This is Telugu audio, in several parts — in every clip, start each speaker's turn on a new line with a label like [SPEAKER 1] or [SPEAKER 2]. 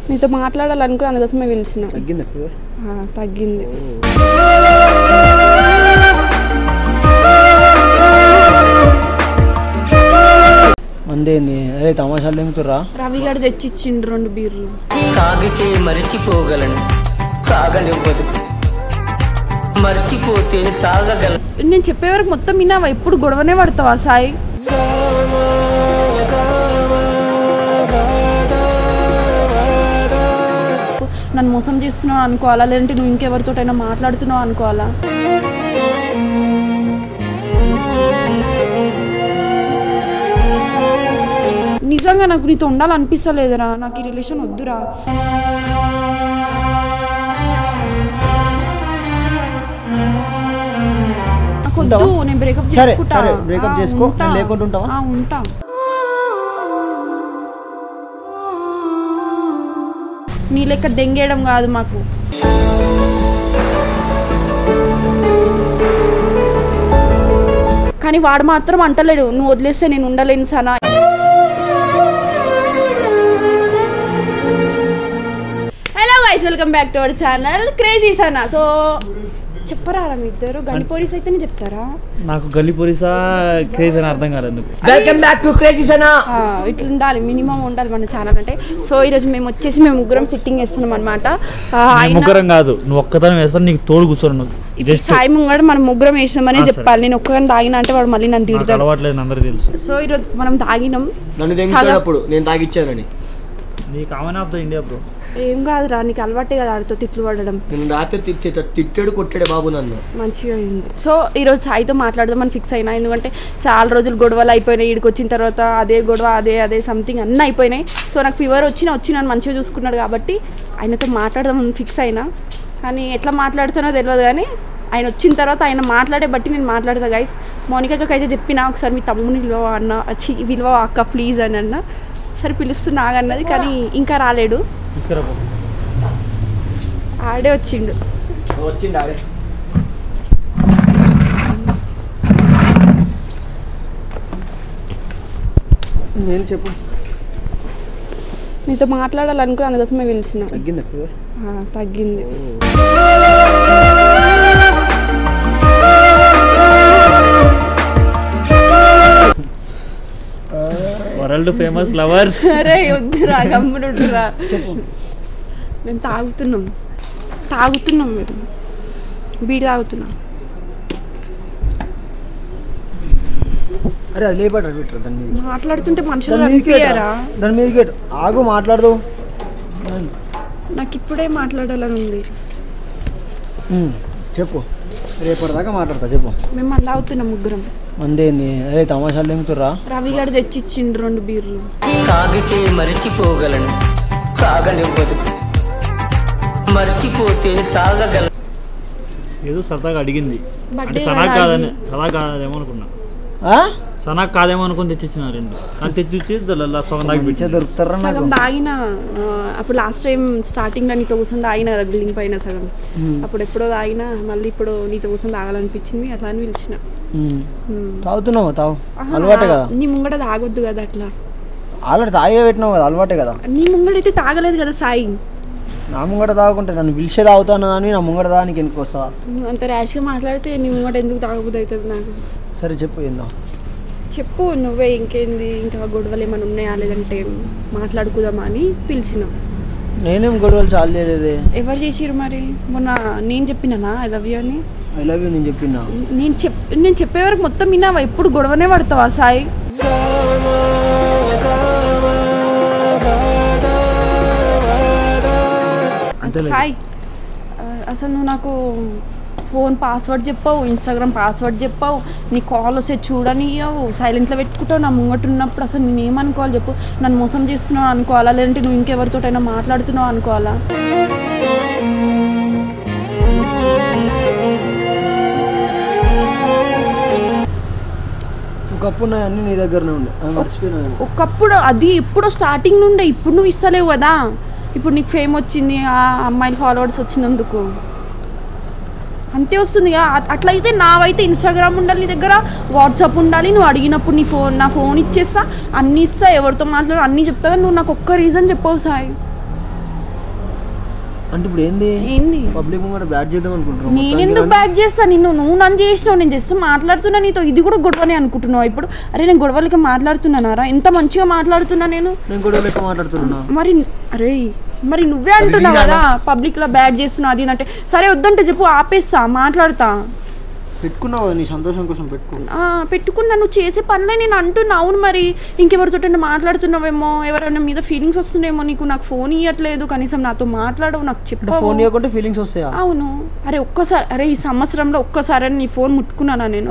[SPEAKER 1] నీతో మాట్లాడాలనుకుని అందుకోసమే పిలిచిన.
[SPEAKER 2] తగ్గిందా ఫీవర్?
[SPEAKER 1] తగ్గింది.
[SPEAKER 2] మందేంది అదే తమాషాలు తెంగుతుర్రా?
[SPEAKER 1] రవిగాడు తెచ్చిచ్చిండు 2 బీర్లు.
[SPEAKER 3] తాగితే మరిచిపోగలను, తాగనివ్వదు. మర్చిపోతే తాగగలను.
[SPEAKER 1] నేను చెప్పే వరకు మొత్తం విన్నావా? ఎప్పుడు గొడవనే పడతావా సాయి? నన్ను మోసం చేస్తున్నావు అనుకోవాలా, లేదంటే నువ్వు ఇంకెవరితోటైనా మాట్లాడుతున్నావు అనుకోవాలా? నిజంగా నాకు నీతో ఉండాలనిపిస్తలేదురా. నాకు ఈ రిలేషన్ వద్దురా. నాకు వద్దు. నేను బ్రేకప్ చేసుకుంటా.
[SPEAKER 2] బ్రేకప్ చేసుకో. లేకుండా ఉంటావా?
[SPEAKER 1] ఉంటా. నీ లెక్క దెంగేయడం కాదు మాకు. కానీ వాడు మాత్రం అంటలేడు నువ్వు వదిలేస్తే నేను ఉండలేను Sana. Hello guys, welcome back to our channel crazy Sana. So చెప్పరా మీ ఇద్దరు గల్లిపోరీస్ అయితేనే చెప్తారా? నాకు
[SPEAKER 4] గల్లిపోరీసా క్రేజీ అని అర్థం కాలేదు.
[SPEAKER 2] Welcome back to crazy Sana.
[SPEAKER 1] ఇట్లా ఉండాలి, మినిమం ఉండాలి మన ఛానల్ అంటే. సో ఈరోజు మేము వచ్చేసి మేము ముగ్గురం సిట్టింగ్ వేస్తున్నాం అనమాట.
[SPEAKER 4] ముగ్గురం కాదు, నువ్వు ఒక్కతనం వేస్తాను, నీకు తోడు కూర్చోను.
[SPEAKER 1] సాయి ముంగడ మనం ముగ్గురం వేసినామనే చెప్పాలి. నేను ఒక్కగాని తాగినా అంటే వాడు మళ్ళీ నన్ను తిడతాడు.
[SPEAKER 4] అలవాట్లేదు, అందరికీ తెలుసు.
[SPEAKER 1] సో ఈరోజు మనం తాగినాం.
[SPEAKER 2] నేను తాగిచ్చానని
[SPEAKER 4] నీకు common of the India bro.
[SPEAKER 1] ఏం కాదురా, నీకు అలవాటే కదా ఆడితో తిట్లు పడడం.
[SPEAKER 2] తిట్టాడు కొట్టాడు బాబు నన్ను.
[SPEAKER 1] మంచిగా అయింది. సో ఈరోజు సాయితో మాట్లాడదామని ఫిక్స్ అయినా. ఎందుకంటే చాలా రోజులు గొడవలు అయిపోయినాయి. ఈడికి వచ్చిన తర్వాత అదే గొడవ, అదే సంథింగ్ అన్నీ అయిపోయినాయి. సో నాకు ఫీవర్ వచ్చి నన్ను మంచిగా చూసుకున్నాడు కాబట్టి ఆయనతో మాట్లాడదామని ఫిక్స్ అయినా. కానీ ఎట్లా మాట్లాడుతానో తెలియదు, కానీ ఆయన వచ్చిన తర్వాత ఆయన మాట్లాడే బట్టి నేను మాట్లాడతా గైస్. మౌనికకి అయితే చెప్పినా ఒకసారి మీ తమ్ముని విలువ అన్న, విలువ అక్క ప్లీజ్ అని అన్న. సరే పిలుస్తున్నా ఆగన్నది, కానీ ఇంకా రాలేడు. ఆడే వచ్చిండు.
[SPEAKER 2] చెప్పు.
[SPEAKER 1] నీతో మాట్లాడాలనుకుని అందుకోసమే పిలిచిన.
[SPEAKER 2] తగ్గిందా ఫీవర్?
[SPEAKER 1] తగ్గింది.
[SPEAKER 4] World famous lovers.
[SPEAKER 1] అరే వద్దురా, గమ్మునురా. మేము తాగుతున్నాం మీరు బీడి తాగుతున్నాం.
[SPEAKER 2] అరే అది లేపడ్డా దాని మీద
[SPEAKER 1] మాట్లాడుతుంటే మనుషులు
[SPEAKER 2] దాని మీద ఆగు మాట్లాడదు.
[SPEAKER 1] నాకు ఇప్పుడే మాట్లాడాలని ఉంది.
[SPEAKER 2] చెప్పు, రేపటిదాకా మాట్లాడతా. చెప్పు.
[SPEAKER 1] మేము మళ్ళీ తాగుతున్నాం ముగ్గురం.
[SPEAKER 2] మందేంది అదే తమాషాలు తెంగుతుర్రా?
[SPEAKER 1] రవిగాడు తెచ్చిచ్చిండు 2 బీర్లు.
[SPEAKER 3] తాగితే మరిచిపోగలను, తాగనివ్వదు. మర్చిపోతే తాగగలను.
[SPEAKER 4] ఏదో సరదాగా అడిగింది. అంటే సనా కాదేమో అనుకున్నా. సనా కాదేమో అనుకుని తెచ్చిచ్చిన 2. కానీ తెచ్చిచ్చి
[SPEAKER 1] సగం తాగిన. అప్పుడు లాస్ట్ టైం స్టార్టింగ్ లో నీతో కూర్చొని తాగిన కదా బిల్డింగ్ పైన సగం. అప్పుడు ఎప్పుడో తాగినా, మళ్ళీ ఇప్పుడు నీతో కూర్చొని తాగాలనిపించింది, అట్లా అని పిలిచిన.
[SPEAKER 2] తాగుతున్నావు? అలవాటే కదా.
[SPEAKER 1] నీ ముంగడ తాగొద్దు కదా అట్లా.
[SPEAKER 2] ఆల్రెడీ తాగే పెట్టినావు కదా, అలవాటే కదా.
[SPEAKER 1] నీ ముంగడైతే తాగలేదు కదా సాయి.
[SPEAKER 2] నా ముంగట తాగుకుంటే నన్ను పిలిచే తాగుతాను అని నా ముంగట దానికి ఎందుకు వస్తావా?
[SPEAKER 1] నువ్వు అంత ర్యాష్గా మాట్లాడితే నీ ముంగట ఎందుకు తాగబుద్ది అవుతుంది నాకు.
[SPEAKER 2] సరే చెప్పు, ఏందో
[SPEAKER 1] చెప్పు. నువ్వే ఇంకేంది, ఇంకా గొడవలు ఏమైనా ఉన్నాయా, లేదంటే మాట్లాడుకుందామా అని పిలిచినాం.
[SPEAKER 2] నేనేం గొడవలు చాలా చేయలేదే.
[SPEAKER 1] ఎవరు చేసిరు మరి? మొన్న నేను చెప్పినానా ఐ లవ్ యూ అని?
[SPEAKER 2] ఐ లవ్ యూ నేను చెప్పినా.
[SPEAKER 1] నేను చెప్పే వరకు మొత్తం విన్నావా? ఎప్పుడు గొడవనే పడతావా సాయి? సాయి అసలు నువ్వు నాకు ఫోన్ పాస్వర్డ్ చెప్పావు, ఇన్స్టాగ్రామ్ పాస్వర్డ్ చెప్పావు, నీ కాల్ వస్తే చూడనియవు, సైలెంట్లో పెట్టుకుంటావు. నా ముంగట ఉన్నప్పుడు అసలు నేను ఏమనుకోవాలి చెప్పు? నన్ను మోసం చేస్తున్నావు అనుకోవాలా, లేదంటే నువ్వు ఇంకెవరితోటైనా మాట్లాడుతున్నావు అనుకోవాలా?
[SPEAKER 2] ఒకప్పుడు అన్నీ నీ దగ్గరనే ఉండే, మర్చిపోయినా.
[SPEAKER 1] ఒకప్పుడు అది ఎప్పుడో స్టార్టింగ్ నుండే. ఇప్పుడు నువ్వు ఇస్తలేవు కదా. ఇప్పుడు నీకు ఫేమ్ వచ్చింది, ఆ అమ్మాయిల ఫాలోవర్స్ వచ్చినందుకు అంతే వస్తుంది. అట్లయితే నావైతే ఇన్స్టాగ్రామ్ ఉండాలి నీ దగ్గర, వాట్సాప్ ఉండాలి. నువ్వు అడిగినప్పుడు నా ఫోన్ ఇచ్చేస్తా, అన్నీ ఇస్తా, ఎవరితో మాట్లాడు అన్నీ చెప్తా. కానీ నువ్వు నాకు ఒక్క రీజన్ చెప్పవు సాయి.
[SPEAKER 2] అంటే ఇప్పుడు ఏంది
[SPEAKER 1] ఏంది
[SPEAKER 2] పబ్లిక్ ముంగట బ్యాట్ చేద్దాం అనుకుంటున్నావు?
[SPEAKER 1] నేనెందుకు బ్యాట్ చేస్తాను నువ్వు నన్ను చేసినావు, నేను జస్ట్ మాట్లాడుతున్నా నీతో. ఇది కూడా గొడవనే అనుకుంటున్నావు ఇప్పుడు? అరే నేను గొడవలకి మాట్లాడుతున్నానారా? ఎంత మంచిగా మాట్లాడుతున్నా నేను
[SPEAKER 2] గొడవ లెక్క మాట్లాడుతున్నా.
[SPEAKER 1] మరి నువ్వే అంటున్నావు కదా పబ్లిక్ లో బ్యాట్ చేస్తున్నావు అది అంటే. సరే వద్దంటే చెప్పు, ఆపేస్తా, మాట్లాడతా.
[SPEAKER 2] పెట్టుకున్నావు నీ సంతోషం కోసం
[SPEAKER 1] పెట్టుకున్నా, నువ్వు చేసే పనులే నేను అంటున్నా. అవును మరి ఇంకెవరితో మాట్లాడుతున్నావేమో, ఎవరైనా మీద ఫీలింగ్స్ వస్తున్నాయేమో నీకు. నాకు ఫోన్ ఇవ్వట్లేదు, కనీసం నాతో మాట్లాడవు, నాకు చెప్పు.
[SPEAKER 2] ఫోన్ ఇవ్వకుంటే ఫీలింగ్స్ వస్తాయా?
[SPEAKER 1] అవును. అరే ఈ సంవత్సరంలో ఒక్కసారి నీ ఫోన్ ముట్టుకున్నానా నేను?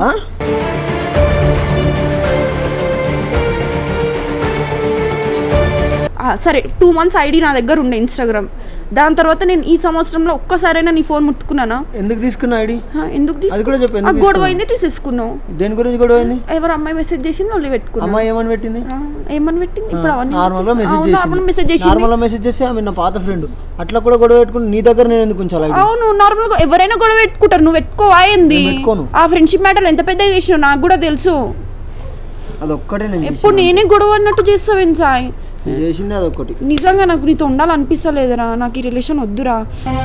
[SPEAKER 1] సరే 2 months ఐడి నా దగ్గర ఉండే ఇన్స్టాగ్రామ్. దాని తర్వాత నేను ఈ సంవత్సరంలో ఒక్కసారైనా నీ ఫోన్ ముట్టుకున్నానా?
[SPEAKER 2] ఎందుకు తీసుకున్నా ఐడి?
[SPEAKER 1] గొడవ అయింది తీసేసుకున్నావు.
[SPEAKER 2] దేని గురించి గొడవ అయింది?
[SPEAKER 1] ఎవరు అమ్మాయి మెసేజ్ చేసింది వాళ్ళు పెట్టుకున్నా.
[SPEAKER 2] అమ్మాయి ఏమని పెట్టింది?
[SPEAKER 1] ఇప్పుడు
[SPEAKER 2] నార్మల్ మెసేజ్ చేసి ఆమె నా పాత ఫ్రెండ్, అట్లా కూడా గొడవ పెట్టుకుని నీ దగ్గర నేను ఎందుకు ఉంచాలి?
[SPEAKER 1] అవును, నార్మల్ గా ఎవరైనా గొడవ పెట్టుకుంటారు, నువ్వు పెట్టుకోవా ఏంది? ఆ ఫ్రెండ్షిప్ మ్యాటర్ ఎంత పెద్దగా చేసినావు నాకు కూడా తెలుసు.
[SPEAKER 2] అదొక్కటే నేను
[SPEAKER 1] ఎప్పుడు నేనే గొడవ అన్నట్టు చేస్తావేం సాయి?
[SPEAKER 2] చేసింది అదొక్కటి.
[SPEAKER 1] నిజంగా నాకు నీతో ఉండాలనిపిస్తలేదురా, నాకు ఈ రిలేషన్ వద్దురా.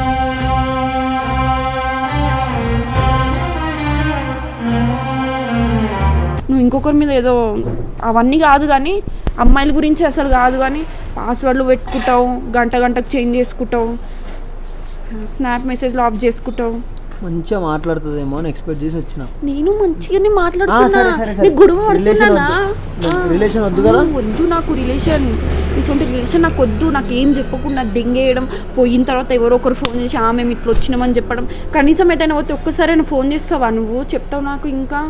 [SPEAKER 1] నువ్వు ఇంకొకరి మీద ఏదో అవన్నీ కాదు కానీ, అమ్మాయిల గురించి అసలు కాదు కానీ, పాస్వర్డ్లు పెట్టుకుంటావు, గంటకు చేంజ్ చేసుకుంటావు, స్నాప్ మెసేజ్లు ఆఫ్ చేసుకుంటావు.
[SPEAKER 2] మంచిగా మాట్లాడుతుందేమో అని ఎక్స్పెక్ట్ చేసి వచ్చిన.
[SPEAKER 1] నేను మంచిగానే మాట్లాడుతున్నా, గొడవ పడుతున్నా.
[SPEAKER 2] రిలేషన్ వద్దు కదా?
[SPEAKER 1] వద్దు నాకు రిలేషన్, ఇటువంటి రిలేషన్ నాకు వద్దు. నాకు ఏం చెప్పకుండా దెంగేయడం, పోయిన తర్వాత ఎవరో ఒకరు ఫోన్ చేసి మేము ఇట్లా వచ్చినామని చెప్పడం. కనీసం ఎటైనా పోతే ఒక్కసారైనా ఫోన్ చేస్తావా నువ్వు? చెప్తావు నాకు ఇంకా.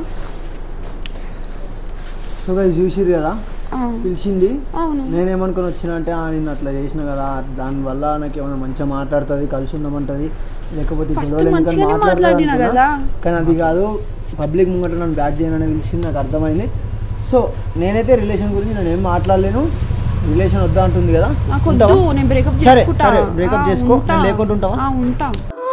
[SPEAKER 2] సో గైస్ చూసిర్రు కదా, పిలిచింది.
[SPEAKER 1] అవును,
[SPEAKER 2] నేనేమనుకుని వచ్చిన అంటే నేను అట్లా చేసిన కదా, దానివల్ల నాకు ఏమైనా మంచిగా మాట్లాడుతుంది, కలిసి ఉందామంటుంది, లేకపోతే
[SPEAKER 1] మాట్లాడినా కదా.
[SPEAKER 2] కానీ అది కాదు, పబ్లిక్ ముంగట నన్ను బ్యాక్ చేయనని పిలిచింది, నాకు అర్థమైంది. సో నేనైతే రిలేషన్ గురించి నేను ఏం మాట్లాడలేను. రిలేషన్ వద్దా అంటుంది కదా, సరే సరే బ్రేకప్ చేసుకో, నేను లేకుండా ఉంటావా?
[SPEAKER 1] ఉంటా.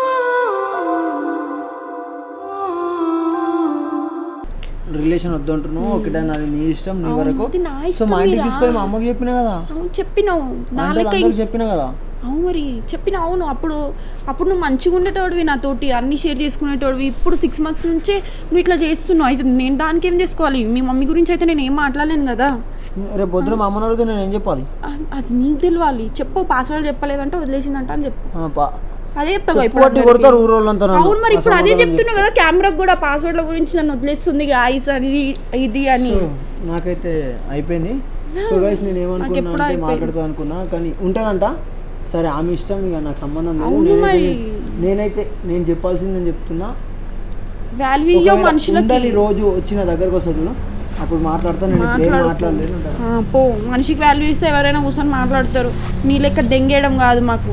[SPEAKER 2] రిలేషన్ వద్దు అంటున్నావు, ఒకటే నాది నీ ఇష్టం, నీ వరకు. సో మా ఇంటికి తీసుకొని మా అమ్మకి చెప్పినా కదా.
[SPEAKER 1] చెప్పినావు,
[SPEAKER 2] చెప్పినా కదా.
[SPEAKER 1] అవును మరి చెప్పిన. అవును, అప్పుడు నువ్వు మంచిగా ఉండేటోడివి, నాతోటి అన్ని షేర్ చేసుకునేటోడివి. ఇప్పుడు 6 months నుంచే నువ్వు ఇట్లా చేస్తున్నావు. అయితే నేను దానికి ఏం చేసుకోవాలి? మీ మమ్మీ గురించి అయితే నేను ఏం మాట్లాడలేను కదా.
[SPEAKER 2] రేపు పొద్దున మా అమ్మని అడిగితే నేను ఏం చెప్పాలి?
[SPEAKER 1] అది నీకు తెలియాలి. చెప్పు, పాస్వర్డ్ చెప్పలేదంటే వదిలేసిందంట అని చెప్పు. అదే చెప్తావు. అవును మరి ఇప్పుడు అదే చెప్తున్నావు కదా, కెమెరాకి కూడా పాస్వర్డ్ల గురించి నన్ను వదిలేస్తుంది గాయస్ అని ఇది అని.
[SPEAKER 2] నాకైతే అయిపోయింది. సో గైస్ నేను ఏమనుకున్నా మాట్లాడుతా అనుకున్నా, కానీ ఉంటుందంట. సరే ఆమె ఇష్టం, ఇక నాకు సంబంధం లేదు. నేనైతే నేను చెప్పాల్సింది నేను చెప్తున్నా. వాల్యూ మనుషులకి రోజు వచ్చిన దగ్గరకు వస్తుంది, అప్పుడు మాట్లాడతాను. మాట్లాడలేదు
[SPEAKER 1] పో, మనిషికి వాల్యూ ఇస్తే ఎవరైనా కూర్చొని మాట్లాడతారు. నీ లెక్క దెంగేయడం కాదు మాకు.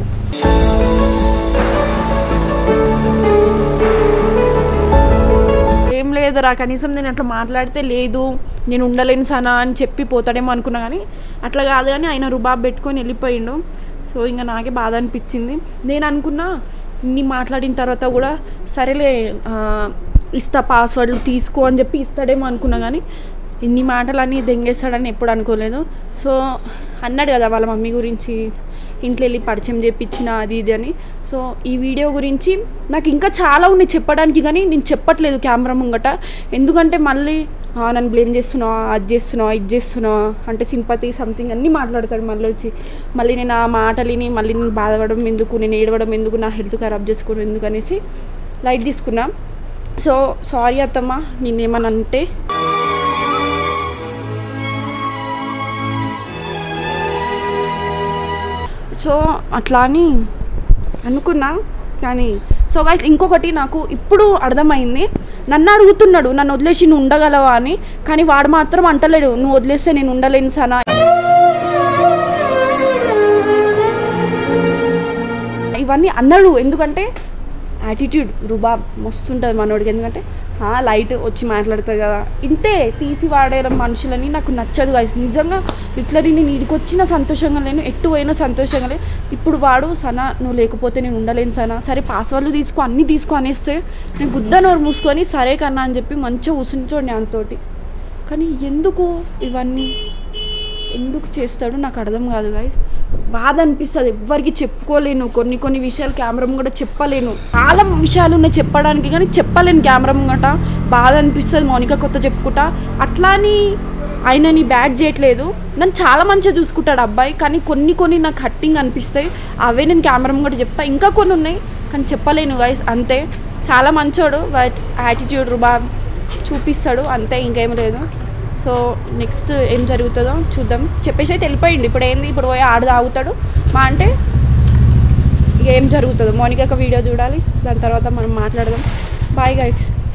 [SPEAKER 1] ఏం లేదురా, కనీసం నేను అట్లా మాట్లాడితే లేదు నేను ఉండలేను సనా అని చెప్పి పోతాడేమో అనుకున్నా, కానీ అట్లా కాదు. కానీ ఆయన రుబాబ్ పెట్టుకొని వెళ్ళిపోయిండు. సో ఇంకా నాకే బాధ అనిపించింది. నేను అనుకున్నా ఇన్ని మాట్లాడిన తర్వాత కూడా సరేలే ఇస్తా పాస్వర్డ్లు తీసుకో అని చెప్పి ఇస్తాడేమో అనుకున్నా, కానీ ఇన్ని మాటలన్నీ దెంగేస్తాడని ఎప్పుడు అనుకోలేదు. సో అన్నాడు కదా వాళ్ళ మమ్మీ గురించి ఇంట్లో వెళ్ళి పరిచయం చేయించిన అది ఇది అని. సో ఈ వీడియో గురించి నాకు ఇంకా చాలా ఉన్నాయి చెప్పడానికి, కానీ నేను చెప్పట్లేదు కెమెరా ముంగట. ఎందుకంటే మళ్ళీ నన్ను బ్లేమ్ చేస్తున్నావా, అది చేస్తున్నావా, ఇది చేస్తున్నావా అంటే సింపతి సంథింగ్ అన్నీ మాట్లాడతాడు మళ్ళీ వచ్చి. మళ్ళీ నేను ఆ మాటలిని మళ్ళీ నేను బాధపడడం ఎందుకు, నేను ఏడవడం ఎందుకు, నా హెల్త్ ఖరాబ్ చేసుకోవడం ఎందుకు అనేసి లైట్ తీసుకున్నా. సో సారీ అత్తమ్మ నేనేమని అంటే. సో అట్లా అని అనుకున్నా, కానీ సో గైస్ ఇంకొకటి నాకు ఇప్పుడు అర్థమైంది. నన్ను అడుగుతున్నాడు నన్ను వదిలేసి నువ్వు ఉండగలవా అని, కానీ వాడు మాత్రం అంటలేడు నువ్వు వదిలేస్తే నేను ఉండలేను సనా. ఇవన్నీ అన్నాడు ఎందుకంటే యాటిట్యూడ్ రుబాబ్ మస్తుంటుంది మనోడికి. ఎందుకంటే లైట్ వచ్చి మాట్లాడుతుంది కదా, ఇంతే తీసి వాడేయడం మనుషులని నాకు నచ్చదు గైస్. నిజంగా లిటరలీ నేను ఇడికి వచ్చిన సంతోషంగా లేను, ఎట్టు పోయినా సంతోషంగా లేను. ఇప్పుడు వాడు సనా నువ్వు లేకపోతే నేను ఉండలేను సనా, సరే పాస్వర్డ్లు తీసుకో అన్నీ తీసుకో అనేస్తే నేను గుద్ద నోరు మూసుకొని సరే కన్నా అని చెప్పి మంచిగా కూర్చుంటాడు అంతోటి. కానీ ఎందుకు ఇవన్నీ ఎందుకు చేస్తాడు నాకు అర్థం కాదు గైస్. బాధ అనిపిస్తుంది, ఎవ్వరికి చెప్పుకోలేను. కొన్ని విషయాలు కెమెరా ముంగట చెప్పలేను. చాలా విషయాలు ఉన్నాయి చెప్పడానికి, కానీ చెప్పలేను కెమెరా ముంగట. బాధ అనిపిస్తుంది మౌనిక కొత్త చెప్పుకుంటా. అట్లా అని ఆయనని బ్యాడ్ చేయట్లేదు, నన్ను చాలా మంచిగా చూసుకుంటాడు అబ్బాయి. కానీ కొన్ని నాకు హట్టింగ్ అనిపిస్తాయి, అవే నేను కెమెరా ముంగట చెప్తా. ఇంకా కొన్ని ఉన్నాయి కానీ చెప్పలేను గైస్, అంతే. చాలా మంచోడు, బట్ యాటిట్యూడ్ రుబాబ్ చూపిస్తాడు అంతే, ఇంకేం లేదు. సో నెక్స్ట్ ఏం జరుగుతుందో చూద్దాం. చెప్పేసి అయితే వెళ్ళిపోయింది. ఇప్పుడు ఏంది, ఇప్పుడు పోయి ఆడ తాగుతాడు మా అంటే ఏం జరుగుతుందో. మౌనిక ఒక వీడియో చూడాలి, దాని తర్వాత మనం మాట్లాడదాం. Bye guys.